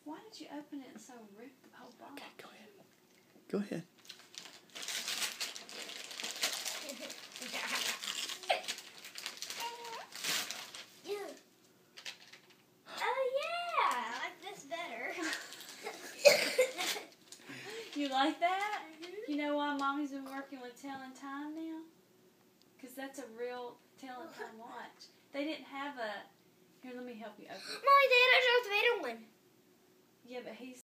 Why did you open it and so rip the whole box? Okay, go ahead. Go ahead. Oh yeah, I like this better. You like that? Mm-hmm. You know why Mommy's been working with Telling Time now? Because that's a real Telling Time watch. They didn't have a... Here, let me help you open it. Mommy, they had a Darth Vader one. Yeah, but he's